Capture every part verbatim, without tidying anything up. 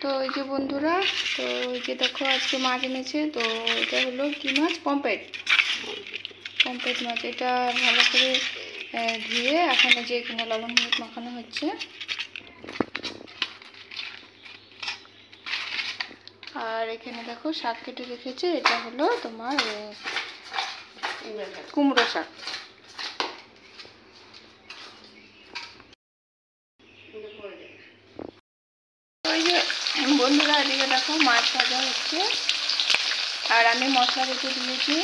তো এই যে বন্ধুরা, তো এই যে দেখো আজকে মাছ এনেছে। তো এটা হলো কি মাছ? পমফ্রেট। পমফ্রেট মাছ। এটা ভালো করে ধুয়ে এখন যে এখানে লবণ হলুদ মাখানো হচ্ছে। আর এখানে দেখো শাক কেটে রেখেছে। এটা হলো তোমার কুমড়ো শাক। ওই যে বন্ধুরা এদিকে দেখো মাছ ভাজা হচ্ছে আর আমি মশলা বেটে দিয়েছি।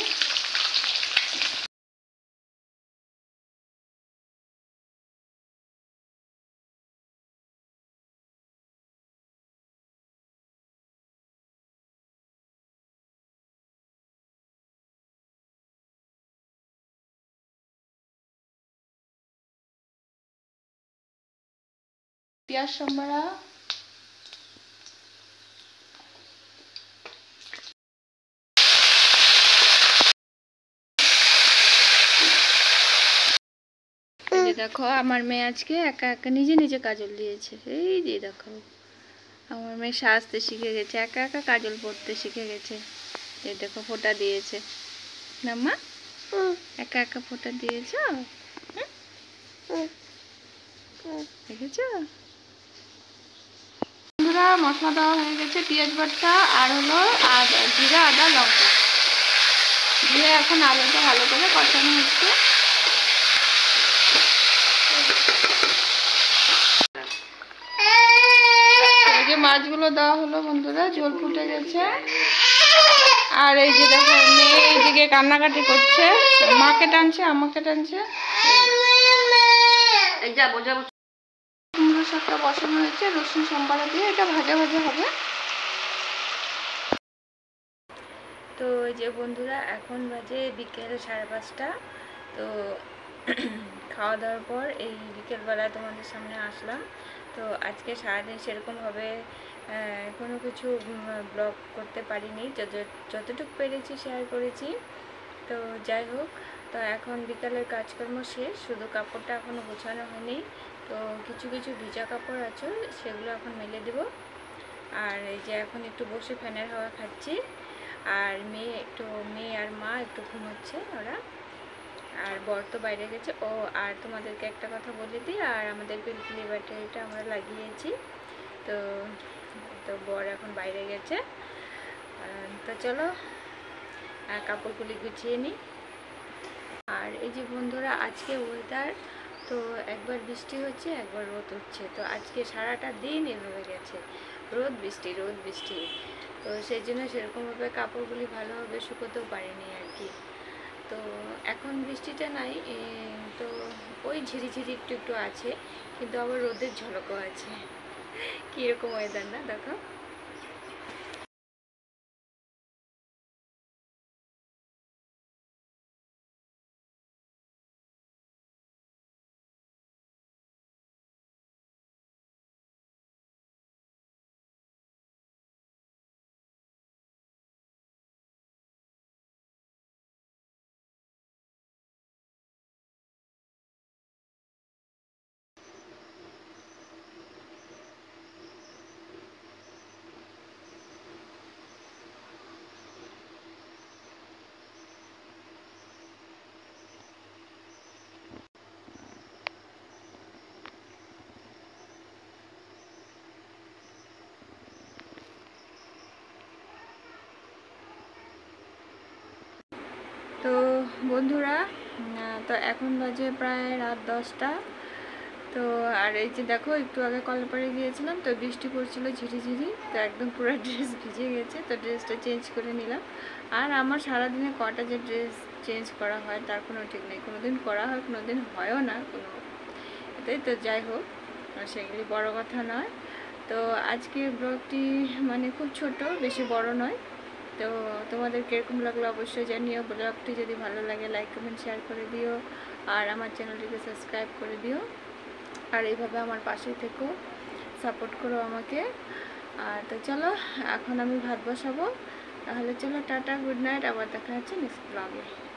পেঁয়াজ সম্বারা, দেখো আমার মেয়ে আজকে একা একা নিজে নিজে কাজল দিয়েছে। এই যে দেখো আমার মেয়ে সাজতে শিখে গেছে, একা একা কাজল পরতে শিখে গেছে। এই দেখো ফোঁটা দিয়েছে না মা, একা একা ফোঁটা দিয়েছ, দেখেছো? বন্ধুরা মশলা দেওয়া হয়ে গেছে, পেঁয়াজ বাটা আর হলো আদা, জিরা আদা লঙ্কা দিয়ে এখন আলুটা ভালো করে কষানো হচ্ছে। এই যে মাছগুলো দেওয়া হলো বন্ধুরা, ঝোল ফুটে গেছে। আর এই যে দেখো মেয়ে এইদিকে কান্নাকাটি করছে, মাকে টানছে আমাকে টানছে। কুমড়ো শাকটা বসানো হয়েছে রসুন সম্বারা দিয়ে, এটা ভাজা ভাজা হবে। তো এই যে বন্ধুরা এখন বাজে বিকেল সাড়ে পাঁচটা। তো খাওয়া দাওয়ার পর এই বিকেলবেলায় তোমাদের সামনে আসলাম। তো আজকে সারাদিন সেরকমভাবে কোনো কিছু ব্লগ করতে পারিনি, যতটুকু পেরেছি শেয়ার করেছি। তো যাই হোক, তো এখন বিকালের কাজকর্ম শেষ, শুধু কাপড়টা এখনও গোছানো হয়নি। তো কিছু কিছু ভিজা কাপড় আছে সেগুলো এখন মেলে দেব। আর এই যে এখন একটু বসে ফ্যানের হাওয়া খাচ্ছি। আর মেয়ে একটু মেয়ে আর মা একটু ঘুমোচ্ছে ওরা, আর বর তো বাইরে গেছে। ও আর তোমাদেরকে একটা কথা বলে দিই, আর আমাদের পিলপিলি ব্যাটারিটা আমরা লাগিয়েছি। তো তো বর এখন বাইরে গেছে। তো চলো কাপড়গুলি গুছিয়ে নিই। আর এই যে বন্ধুরা আজকে ওয়েদার তো একবার বৃষ্টি হচ্ছে একবার রোদ হচ্ছে। তো আজকে সারাটা দিন এভাবে গেছে, রোদ বৃষ্টি রোদ বৃষ্টি। তো সেই জন্য সেরকমভাবে কাপড়গুলি ভালোভাবে শুকোতেও পারিনি আর কি। তো এখন বৃষ্টিটা নাই, তো ওই ঝিরিঝিরি একটু একটু আছে, কিন্তু আবার রোদের ঝলকও আছে। কীরকম ওয়েদার না দেখো। তো বন্ধুরা তো এখন বাজে প্রায় রাত দশটা। তো আর এই যে দেখো একটু আগে কলপাড়ে গিয়েছিলাম, তো বৃষ্টি পড়ছিল ঝিরিঝিরি, তো একদম পুরো ড্রেস ভিজে গেছে। তো ড্রেসটা চেঞ্জ করে নিলাম। আর আমার সারাদিনে কটা যে ড্রেস চেঞ্জ করা হয় তার কোনো ঠিক নেই, কোনো দিন করা হয় কোনো দিন হয়ও না কোনো এটাই। তো যাই হোক, সেগুলি বড় কথা নয়। তো আজকে ব্লগটি মানে খুব ছোট, বেশি বড় নয়। তো তোমাদের কীরকম লাগলো অবশ্যই জানিও। ব্লগটি যদি ভালো লাগে লাইক কমেন্ট শেয়ার করে দিও, আর আমার চ্যানেলটিকে সাবস্ক্রাইব করে দিও। আর এইভাবে আমার পাশে থেকো, সাপোর্ট করো আমাকে। আর তো চলো এখন আমি ভাত বসাবো। তাহলে চলো টাটা, গুড নাইট, আবার দেখা হচ্ছে নেক্সট ব্লগে।